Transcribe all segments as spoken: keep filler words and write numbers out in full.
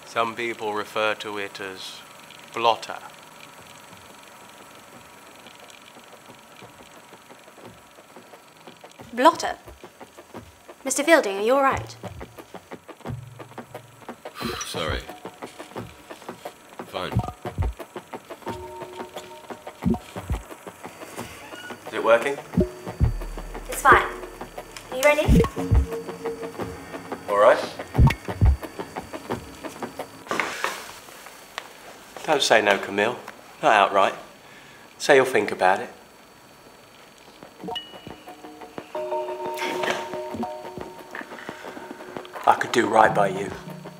Some people refer to it as blotter. Blotter? Mister Fielding, are you all right? Sorry. Fine. Is it working? It's fine. Are you ready? All right. Don't say no, Camille. Not outright. Say you'll think about it. I could do right by you.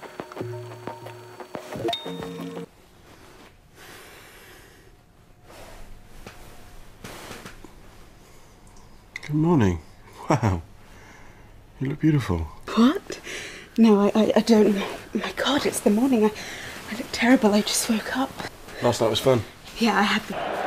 Good morning. Wow. You look beautiful. What? No, I, I, I don't. My God, it's the morning. I, I look terrible. I just woke up. Last night was fun. Yeah, I had the